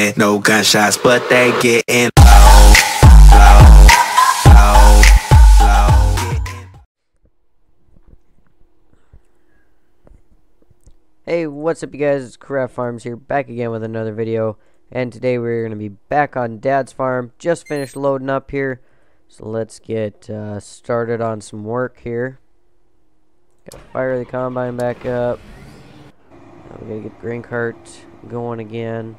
hear no gunshots, but they getting low, low, low, low. Hey, what's up you guys, it's Craft Farms here, back again with another video, and today we're going to be back on Dad's farm. Just finished loading up here, so let's get started on some work here. Gotta fire the combine back up. Now we gotta get the grain cart going again.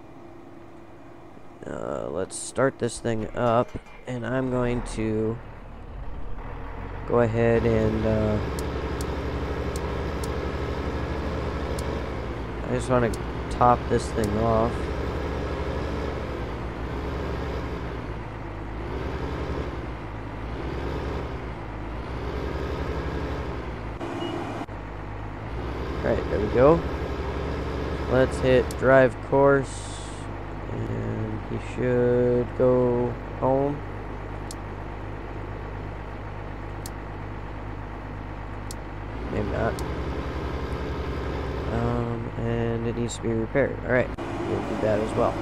Let's start this thing up, and I'm going to go ahead and I just want to top this thing off. Alright, there we go. Let's hit drive course, and he should go home. Maybe not. And it needs to be repaired. Alright, we'll do that as well.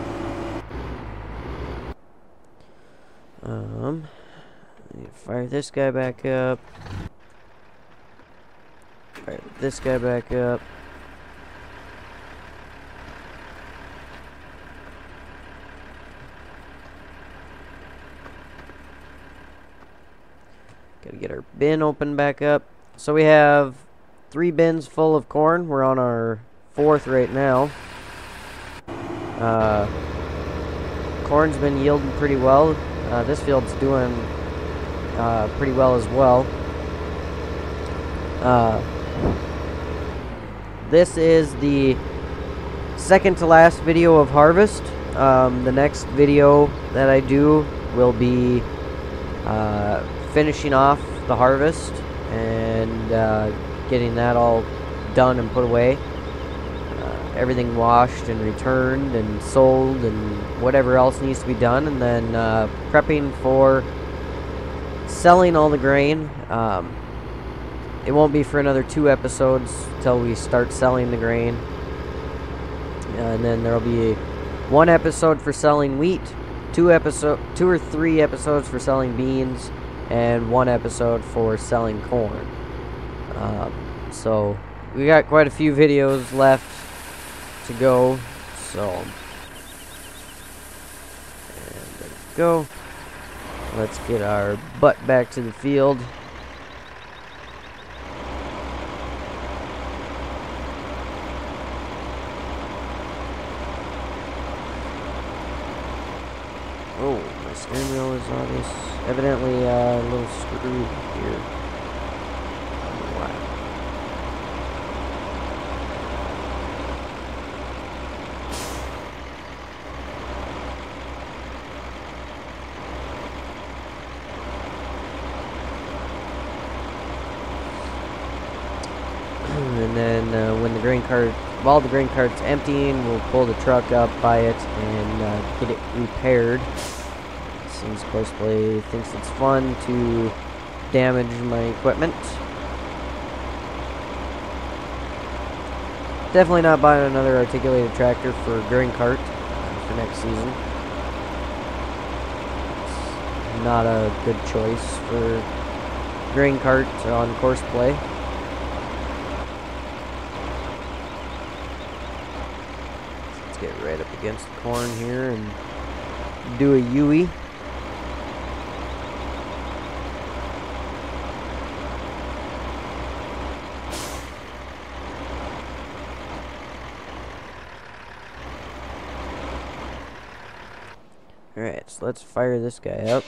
I need to fire this guy back up. Fire this guy back up. Gotta get our bin open back up. So we have 3 bins full of corn. We're on our 4th right now. Corn's been yielding pretty well. This field's doing pretty well as well. This is the second to last video of harvest. The next video that I do will be finishing off the harvest and getting that all done and put away. Everything washed and returned and sold and whatever else needs to be done, and then prepping for selling all the grain. It won't be for another 2 episodes till we start selling the grain, and then there'll be 1 episode for selling wheat, 2 or 3 episodes for selling beans, and 1 episode for selling corn. So we got quite a few videos left to go, so and there we go. Let's get our butt back to the field. Oh, my steering wheel is evidently a little screwed here. And then when the grain cart, while the grain cart's emptying, we'll pull the truck up by it and get it repaired. Since Courseplay thinks it's fun to damage my equipment. Definitely not buying another articulated tractor for grain cart for next season. It's not a good choice for grain cart on Courseplay. Get right up against the corn here and do a U-ey. Alright, so let's fire this guy up.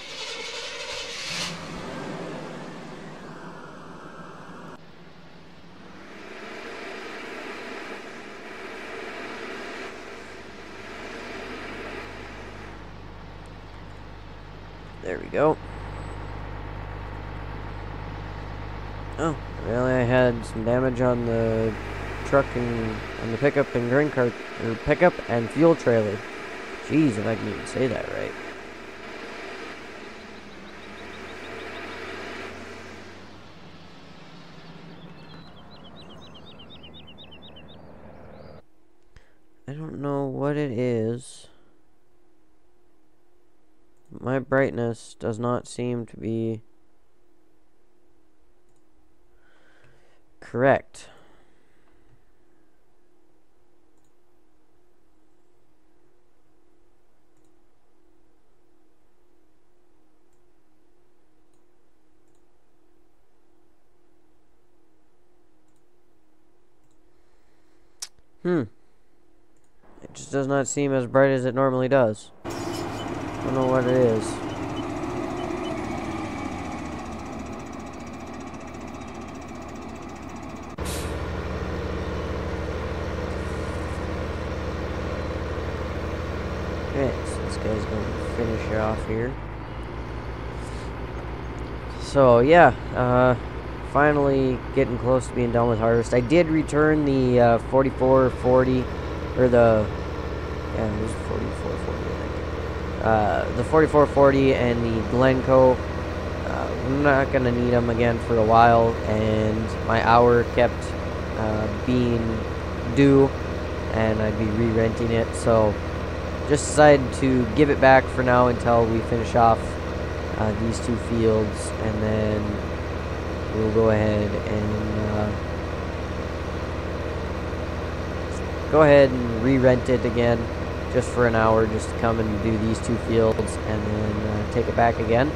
There we go. Oh, really? I had some damage on the truck and on the pickup and grain cart, or pickup and fuel trailer. Jeez, if I can even say that right. I don't know what it is. My brightness does not seem to be correct. It just does not seem as bright as it normally does. I don't know what it is. Okay, so this guy's going to finish off here. So, yeah, finally getting close to being done with harvest. I did return the 4440, or the, yeah, it was 4440, I think. The 4440 and the Glencoe. I'm not going to need them again for a while, and my hour kept being due, and I'd be re-renting it, so just decided to give it back for now until we finish off these two fields, and then we'll go ahead and re-rent it again just for an hour, just to come and do these two fields and then take it back again.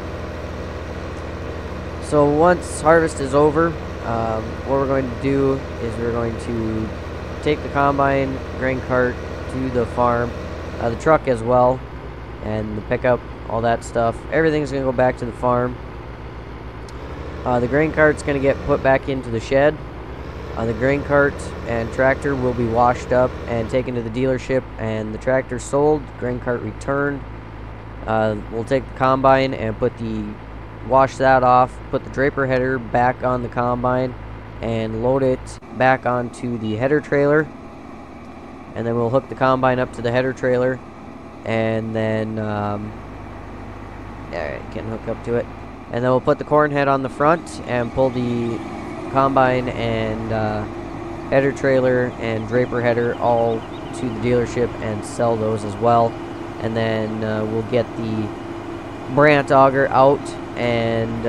So once harvest is over, what we're going to do is we're going to take the combine, grain cart to the farm, the truck as well, and the pickup, all that stuff. Everything's going to go back to the farm. The grain cart's going to get put back into the shed. The grain cart and tractor will be washed up and taken to the dealership, and the tractor sold, grain cart returned. We'll take the combine and wash that off, put the draper header back on the combine, and load it back onto the header trailer. And then we'll hook the combine up to the header trailer, and then can hook up to it. And then we'll put the corn head on the front and pull the combine and header trailer and draper header all to the dealership and sell those as well. And then we'll get the Brandt auger out, and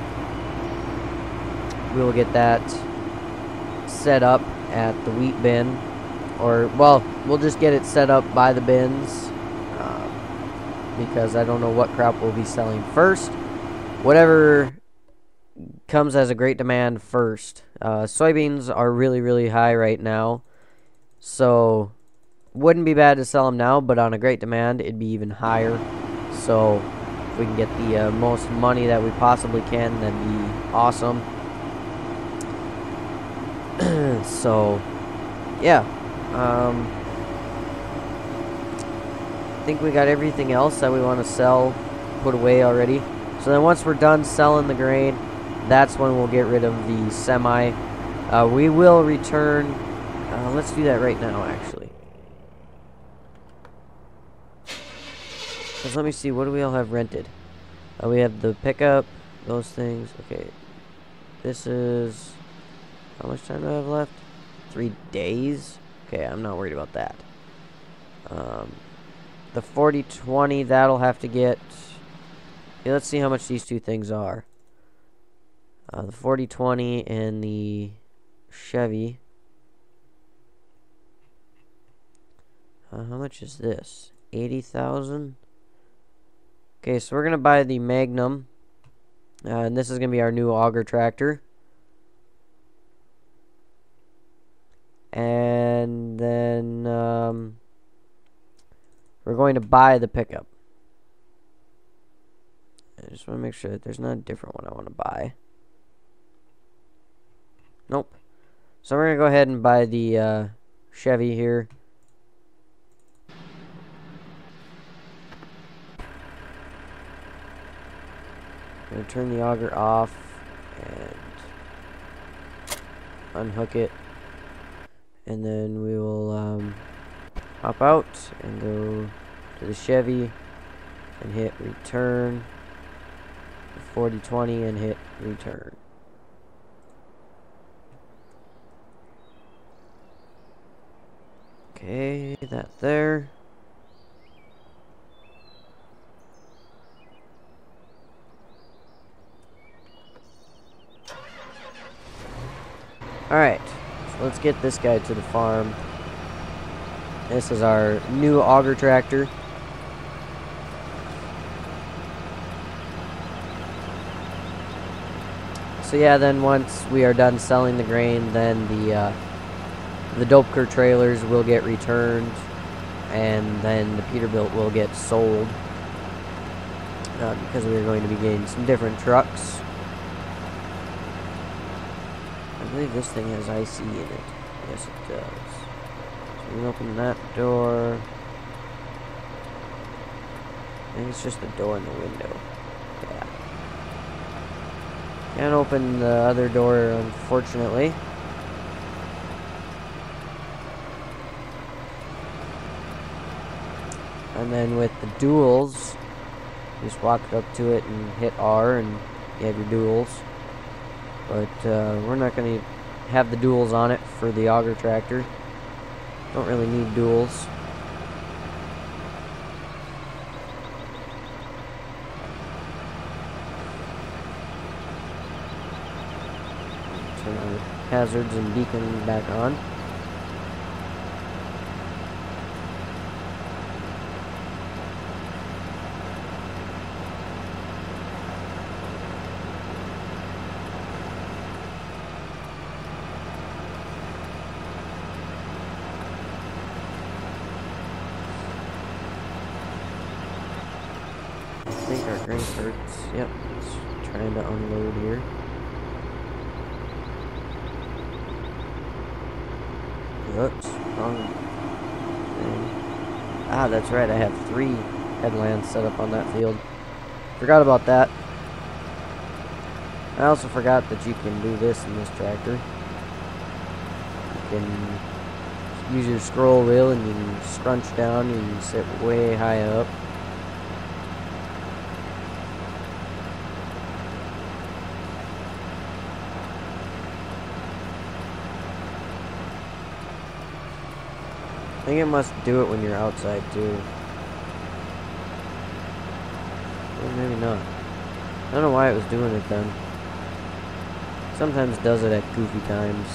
we'll get that set up at the wheat bin, or well, we'll just get it set up by the bins, because I don't know what crop we'll be selling first. Whatever comes as a great demand first. Soybeans are really, really high right now, so wouldn't be bad to sell them now, but on a great demand it'd be even higher. So if we can get the most money that we possibly can, that'd be awesome. So yeah, I think we got everything else that we want to sell put away already. So then once we're done selling the grain, that's when we'll get rid of the semi. We will return, let's do that right now actually. Because let me see, what do we all have rented? We have the pickup, those things. Okay, this is, how much time do I have left? 3 days? Okay, I'm not worried about that. The 4020, that'll have to get, okay, let's see how much these two things are. The 4020 and the Chevy. How much is this? 80,000? Okay, so we're going to buy the Magnum. And this is going to be our new auger tractor. And then we're going to buy the pickup. I just want to make sure that there's not a different one I want to buy. Nope. So we're going to go ahead and buy the Chevy here. I'm going to turn the auger off and unhook it. And then we will hop out and go to the Chevy and hit return. The 4020 and hit return. Okay, that there. Alright, so let's get this guy to the farm. This is our new auger tractor. So yeah, then once we are done selling the grain, then the Dopeker trailers will get returned, and then the Peterbilt will get sold, because we are going to be getting some different trucks. I believe this thing has IC in it. Yes, it does. So we can open that door. I think it's just the door and the window. Yeah. Can't open the other door, unfortunately. And then with the duals, you just walk up to it and hit R and you have your duals. But we're not going to have the duals on it for the auger tractor. Don't really need duals. Turn our hazards and beacon back on. I think our grain carts, yep, it's trying to unload here. Oops, wrong thing. Ah, that's right, I have 3 headlands set up on that field. Forgot about that. I also forgot that you can do this in this tractor. You can use your scroll wheel and you can scrunch down and you can sit way high up. I think it must do it when you're outside too. Or maybe not. I don't know why it was doing it then. Sometimes does it at goofy times.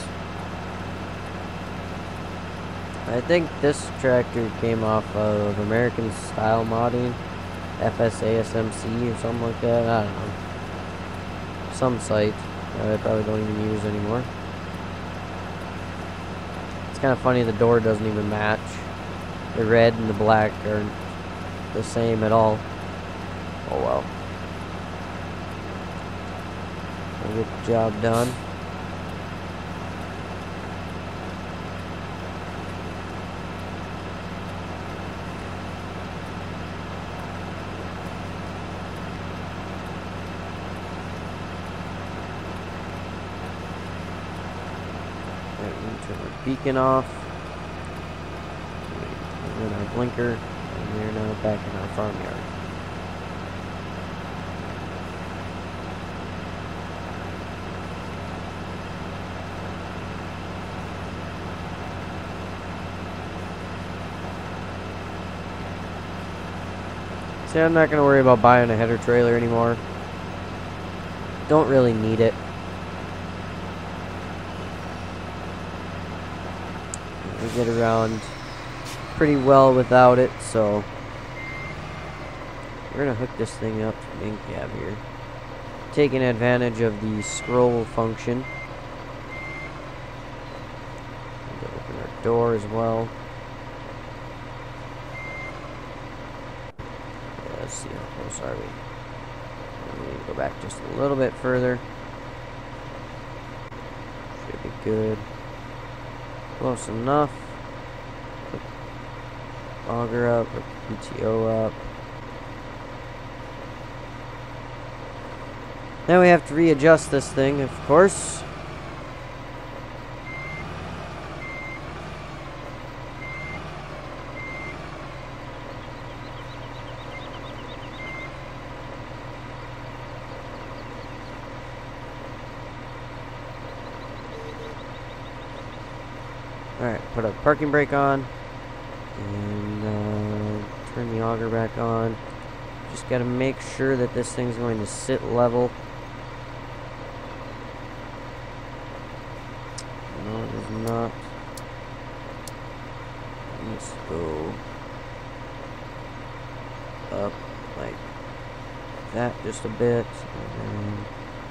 I think this tractor came off of American Style Modding, FSA SMC or something like that. I don't know. Some site that I probably don't even use anymore. Kind of funny the door doesn't even match. The red and the black aren't the same at all. Oh well. We'll get the job done. Turn our beacon off. Then our blinker. And we're now back in our farmyard. See, I'm not going to worry about buying a header trailer anymore. Don't really need it. We get around pretty well without it, so we're gonna hook this thing up to the main cab here, taking advantage of the scroll function. We'll open our door as well. Yeah, let's see how close are we. We need to go back just a little bit further. Should be good. Close enough. Put auger up, or PTO up. Now we have to readjust this thing, of course. Alright, put a parking brake on. And turn the auger back on. Just got to make sure that this thing's going to sit level. No, it is not. Let's go up like that just a bit. And then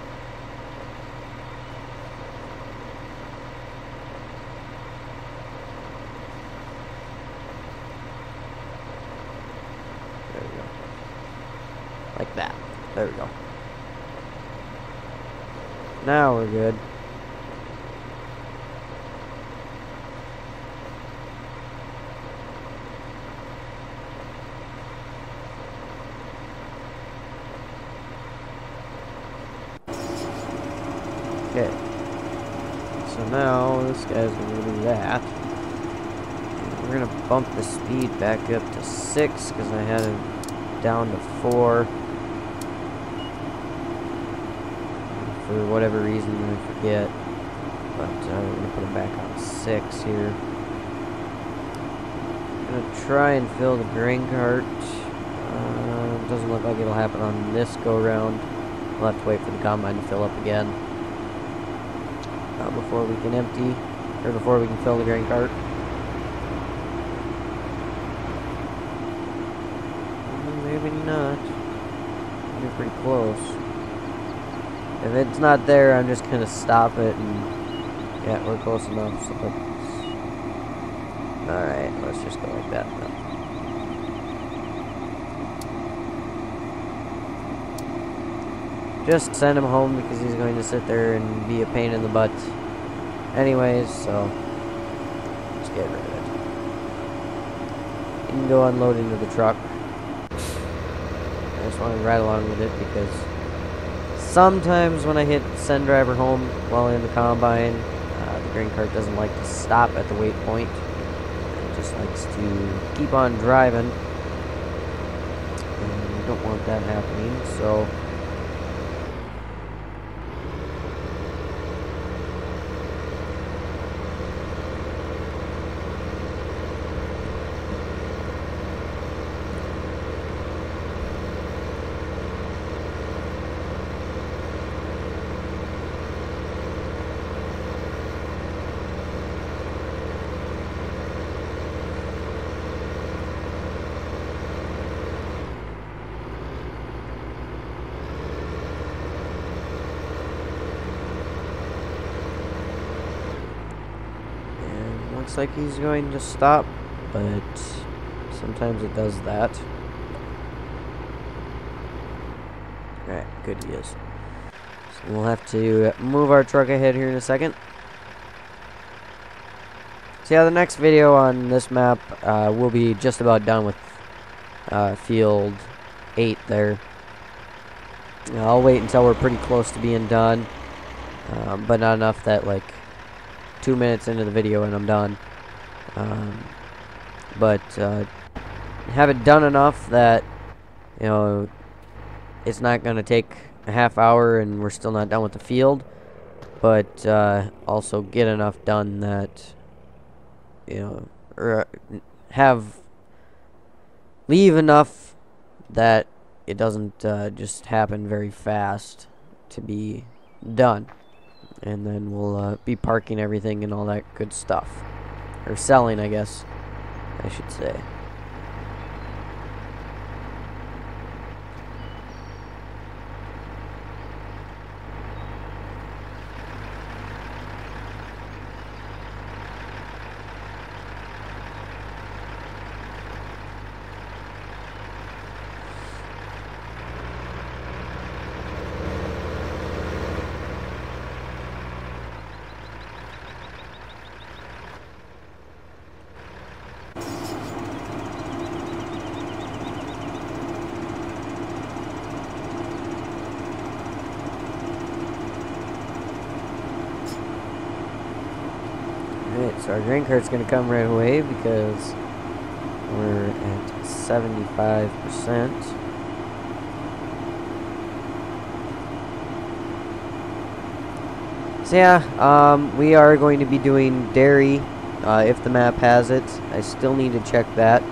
there we go. Like that. There we go. Now we're good. Okay, so now this guy's gonna do that. And we're gonna bump the speed back up to 6 because I had it down to 4. For whatever reason, I forget. But we're gonna put it back on 6 here. I'm gonna try and fill the grain cart. Doesn't look like it'll happen on this go round. We'll have to wait for the combine to fill up again. Before we can empty, or before we can fill the grain cart. Maybe not. We're pretty close. If it's not there, I'm just gonna stop it, and yeah, we're close enough. So alright, let's just go like that then. Just send him home because he's going to sit there and be a pain in the butt anyways, so just get rid of it. You can go unload into the truck. I just want to ride along with it because sometimes when I hit send driver home while in the combine, the grain cart doesn't like to stop at the wait point. It just likes to keep on driving. And we don't want that happening, so looks like he's going to stop, but sometimes it does that. Alright, good he is. So we'll have to move our truck ahead here in a second. So yeah, the next video on this map will be just about done with field 8 there. I'll wait until we're pretty close to being done, but not enough that like 2 minutes into the video and I'm done. But have it done enough that, you know, it's not going to take a half hour and we're still not done with the field, but also get enough done that, you know, or leave enough that it doesn't just happen very fast to be done. And then we'll be parking everything and all that good stuff. Or selling, I guess, I should say. Alright, so our grain cart's going to come right away because we're at 75%. So yeah, we are going to be doing dairy if the map has it. I still need to check that.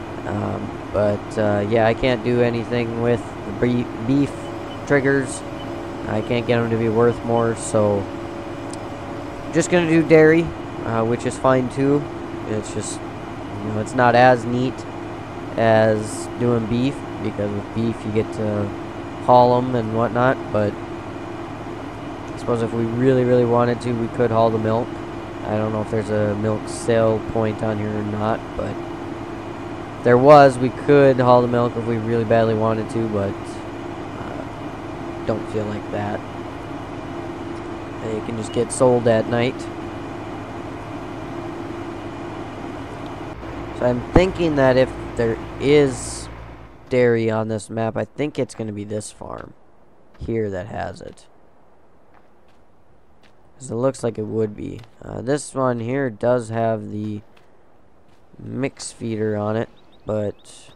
Yeah, I can't do anything with the beef triggers. I can't get them to be worth more, so just gonna do dairy, which is fine too. It's just, you know, it's not as neat as doing beef, because with beef you get to haul them and whatnot, but I suppose if we really wanted to, we could haul the milk. I don't know if there's a milk sale point on here or not, but if there was, we could haul the milk if we really badly wanted to, but don't feel like that. It can just get sold at night. So I'm thinking that if there is dairy on this map, I think it's going to be this farm here that has it. Because it looks like it would be. This one here does have the mix feeder on it, but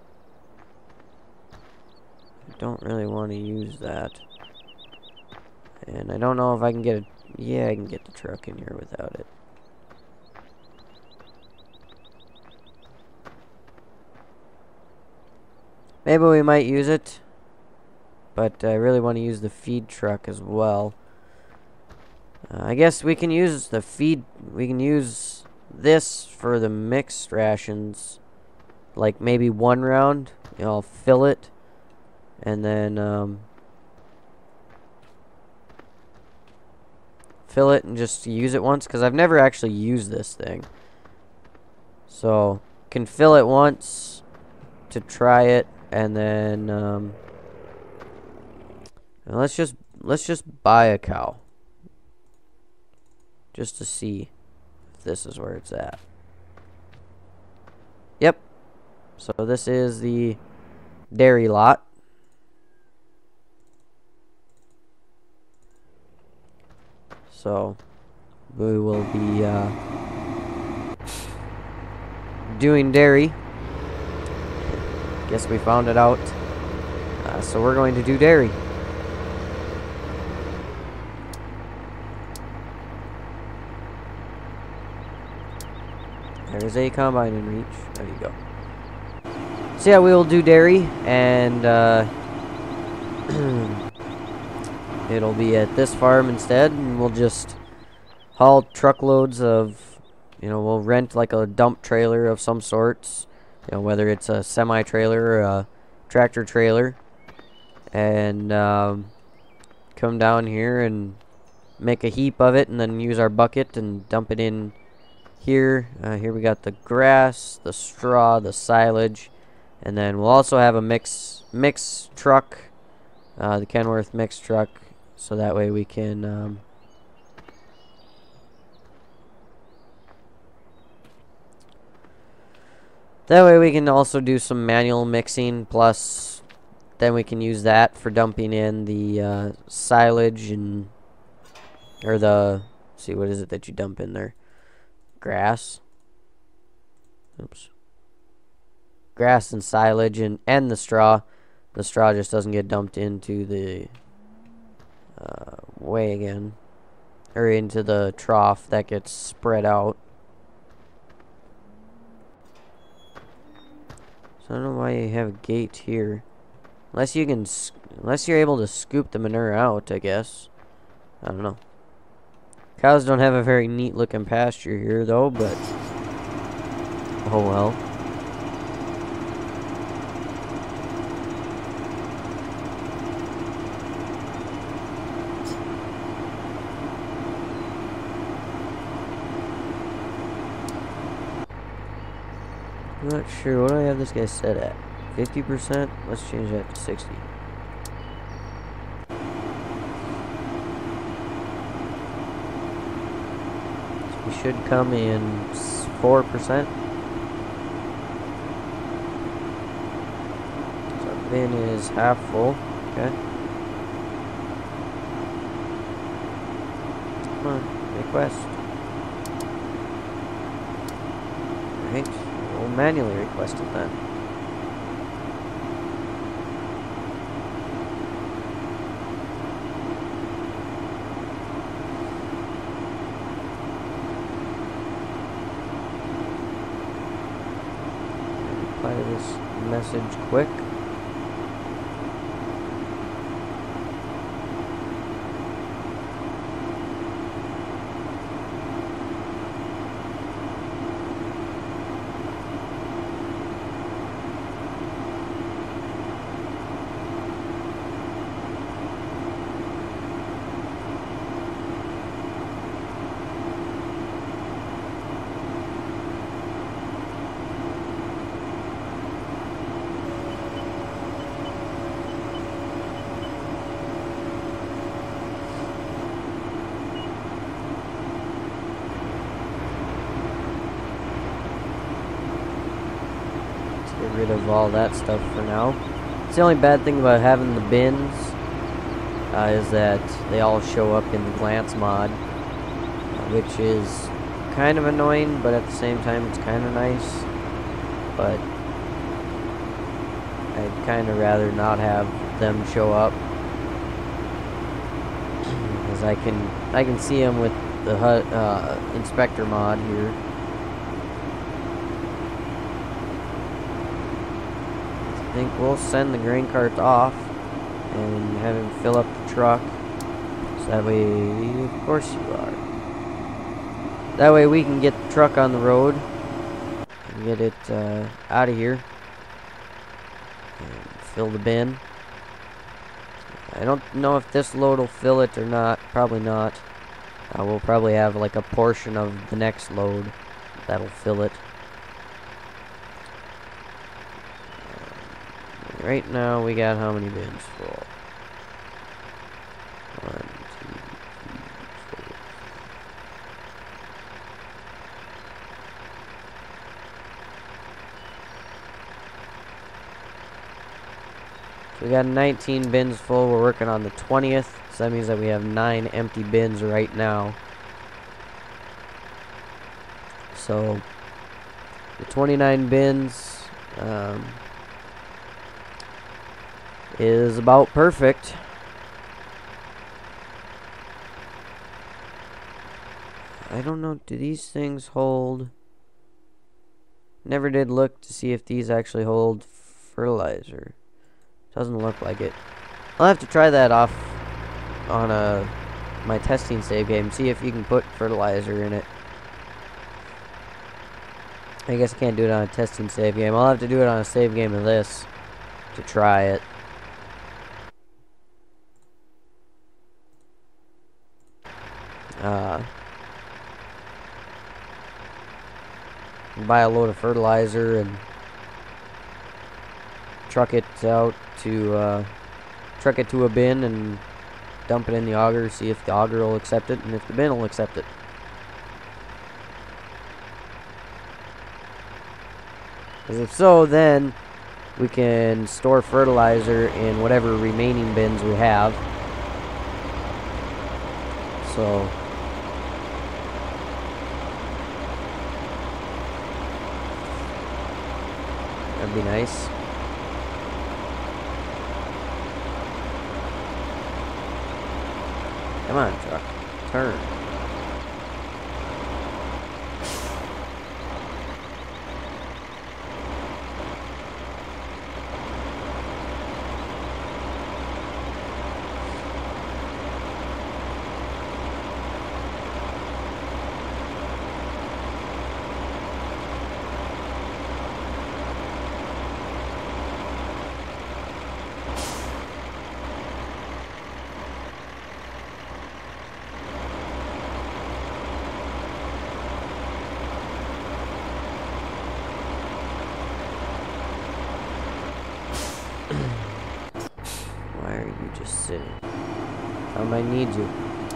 I don't really want to use that. And I don't know if I can get a... Yeah, I can get the truck in here without it. Maybe we might use it, but I really want to use the feed truck as well. I guess we can use the feed... We can use this for the mixed rations. Like maybe one round. You know, I'll fill it. And then, fill it and just use it once, because I've never actually used this thing. So, can fill it once to try it, and then, let's just buy a cow. Just to see if this is where it's at. Yep. So this is the dairy lot. So we will be doing dairy. Guess we found it out. So we're going to do dairy. There's a combine in reach. There you go. So yeah, we will do dairy, and it'll be at this farm instead, and we'll just haul truckloads of, you know, we'll rent like a dump trailer of some sorts, you know, whether it's a semi-trailer or a tractor trailer, and come down here and make a heap of it, and then use our bucket and dump it in here. Here we got the grass, the straw, the silage, and then we'll also have a mix truck, the Kenworth mix truck, so that way we can also do some manual mixing, plus then we can use that for dumping in the silage and, or the, see, what is it that you dump in there? Grass. Oops. Grass and silage and the straw. The straw just doesn't get dumped into the wagon, or into the trough. That gets spread out. So I don't know why you have a gate here, unless you can, unless you're able to scoop the manure out, I guess. I don't know. Cows don't have a very neat looking pasture here though, but oh well. I'm not sure. What do I have this guy set at? 50%? Let's change that to 60. So we should come in 4%. So our bin is half full. Okay. Come on, request. Alright. We'll manually request it then. reply to this message quick. Get rid of all that stuff for now. It's the only bad thing about having the bins is that they all show up in the glance mod, which is kind of annoying, but at the same time it's kind of nice. But I'd kind of rather not have them show up, because I can see them with the HUD inspector mod here. I think we'll send the grain carts off and have him fill up the truck, so that way, of course you are. That way we can get the truck on the road and get it out of here and fill the bin. I don't know if this load will fill it or not. Probably not. We'll probably have like a portion of the next load that'll fill it. Right now we got how many bins full? 1, 2, 3, 4. So we got 19 bins full. We're working on the 20th, so that means that we have 9 empty bins right now. So the 29 bins is about perfect. I don't know, do these things hold? Never did look to see if these actually hold fertilizer. Doesn't look like it. I'll have to try that off on my testing save game, see if you can put fertilizer in it. I guess I can't do it on a testing save game. I'll have to do it on a save game of this to try it. Buy a load of fertilizer and truck it out to a bin and dump it in the auger, see if the auger will accept it and if the bin will accept it. Because if so, then we can store fertilizer in whatever remaining bins we have. So that'd be nice. Come on, truck. Turn. Why are you just sitting? I might need you.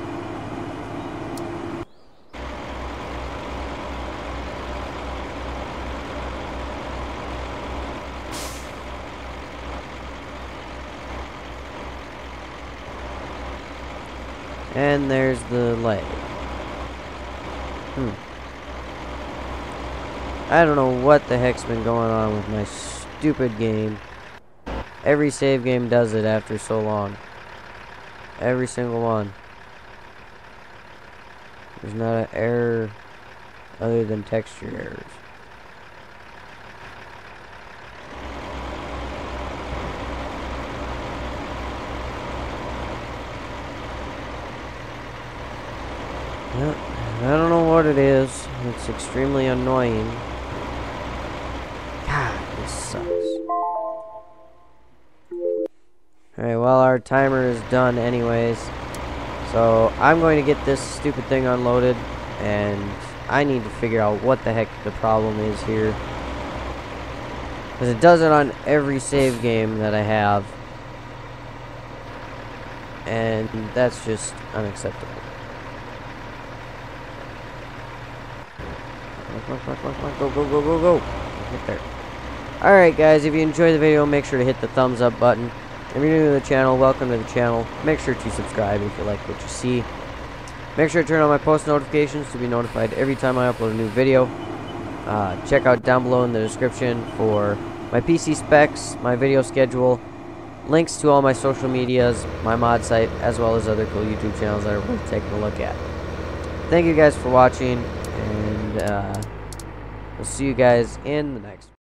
And there's the leg. I don't know what the heck's been going on with my stupid game. Every save game does it after so long. Every single one. There's not an error other than texture errors. Yeah, I don't know what it is. It's extremely annoying. God, this sucks. Alright, well, our timer is done anyways. So, I'm going to get this stupid thing unloaded, and I need to figure out what the heck the problem is here. Because it does it on every save game that I have. And that's just unacceptable. Go, go, go, go, go. Get there. Alright guys, if you enjoyed the video, make sure to hit the thumbs up button. If you're new to the channel, welcome to the channel. Make sure to subscribe if you like what you see. Make sure to turn on my post notifications to be notified every time I upload a new video. Check out down below in the description for my PC specs, my video schedule, links to all my social medias, my mod site, as well as other cool YouTube channels that are worth taking a look at. Thank you guys for watching, and we'll see you guys in the next one.